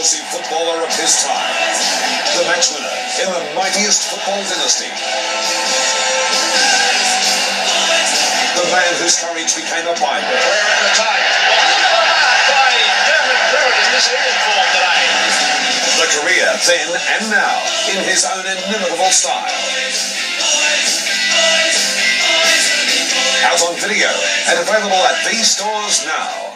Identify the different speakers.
Speaker 1: explosive footballer of his time. The match winner in the mightiest football dynasty. The man whose courage became a Bible.
Speaker 2: We're at the time. Well, look at the mark by Dermott Brereton. This is in form today.
Speaker 1: The career then and now in his own inimitable style. Out on video and available at these stores now.